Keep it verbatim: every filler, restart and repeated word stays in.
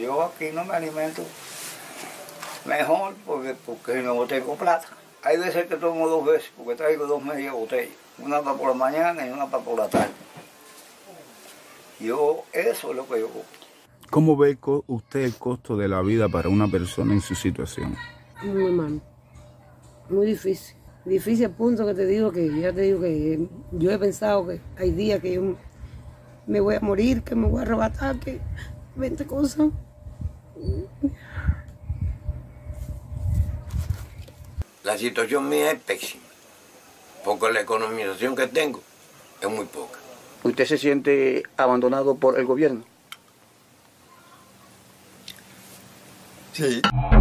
yo aquí no me alimento mejor porque, porque no tengo plata. Hay veces que tomo dos veces porque traigo dos medias botellas, una para por la mañana y una para por la tarde. Yo, eso es lo que yo compro. ¿Cómo ve usted el costo de la vida para una persona en su situación? Muy mal, muy difícil. Difícil al punto que te digo que, ya te digo que yo he pensado que hay días que yo me voy a morir, que me voy a arrebatar, que veinte cosas. La situación mía es pésima, porque la economización que tengo es muy poca. ¿Usted se siente abandonado por el gobierno? Sí.